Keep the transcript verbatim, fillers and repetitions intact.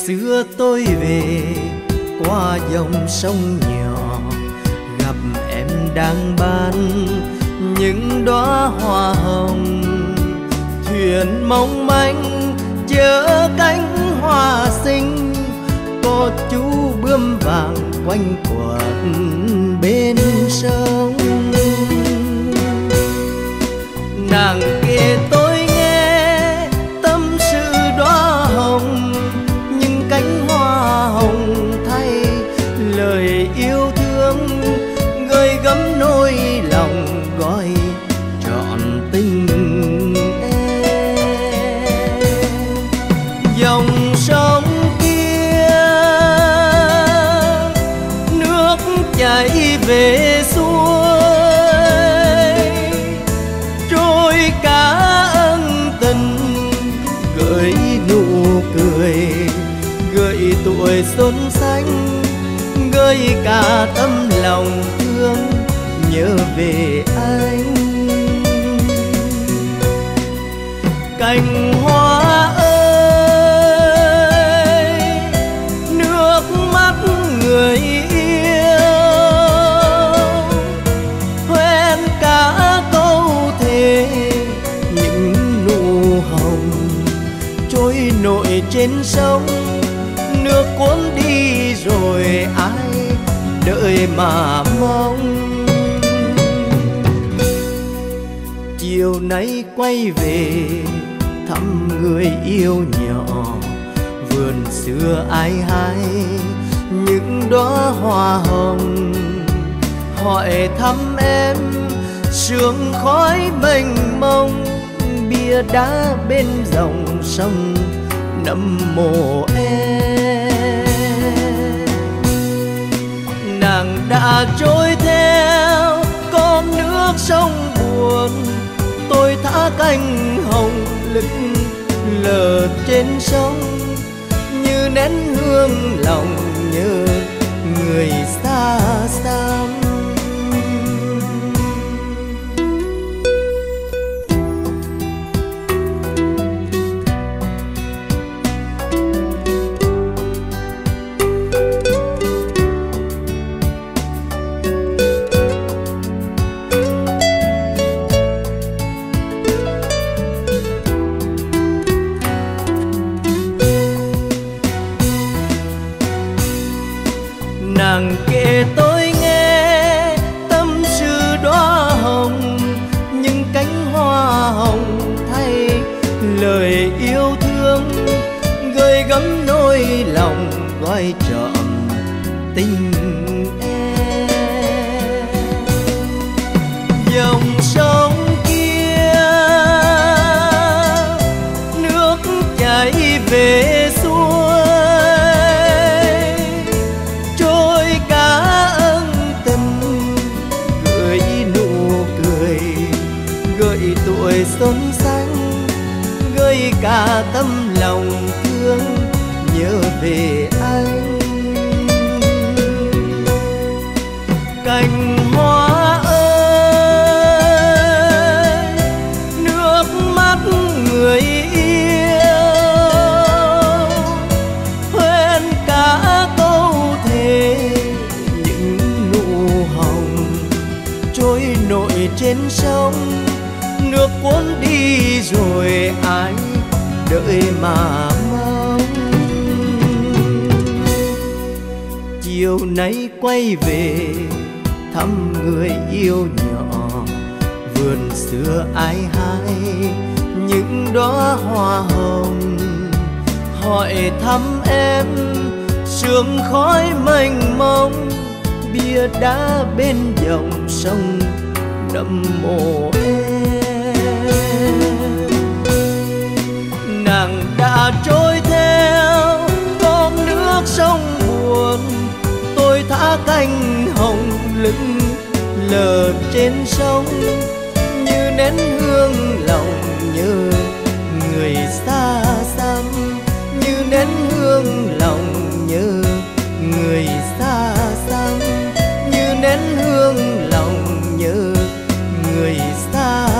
xưa tôi về qua dòng sông nhỏ, gặp em đang bán những đóa hoa hồng. Thuyền mong manh chở cánh hoa xinh, cô chú bướm vàng quanh quẩn bên sông. Nàng kể tôi nghe tâm sự đóa hồng, những cánh hoa hồng thay lời yêu thương, gợi gắm nỗi lòng gói trọn tình em. Dòng sông kia nước chảy về xuôi, trôi cả ân tình gợi nụ cười, gợi tuổi xuân xanh, gợi cả tấm lòng thương nhớ về anh. Cành hoa ơi, nước mắt người yêu, hoen cả câu thề những nụ hồng, trôi nổi trên sông, nước cuốn đi rồi ai đợi mà mong. Chiều nay quay về thăm người yêu nhỏ, vườn xưa ai hái những đóa hoa hồng. Hỏi thăm em sương khói mênh mông, bia đá bên dòng sông nấm mồ em. Nàng đã trôi theo con nước sông buồn, tôi thả cánh hồng lững lờ trên sông, như nén hương lòng nhớ người xa xăm. Nàng kể tôi nghe tâm sự đóa hồng, những cánh hoa hồng thay lời yêu thương, gợi gắm nỗi lòng gói trọn tình em. Dòng sông kia nước chảy về xuôi, tuổi xuân xanh, gợi cả tấm lòng thương nhớ về anh. Cành hoa ơi, nước mắt người yêu, hoen cả câu thề những nụ hồng, trôi nổi trên sông, nước cuốn đi rồi ai đợi mà mong. Chiều nay quay về thăm người yêu nhỏ, vườn xưa ai hái những đóa hoa hồng. Hỏi thăm em sương khói mênh mông, bia đá bên dòng sông đậm mồ em. Nàng đã trôi theo con nước sông buồn, tôi thả cánh hồng lững lờ trên sông, như nén hương lòng nhớ người xa xăm, như nén hương lòng nhớ người xa xăm, như nén hương lòng nhớ người xa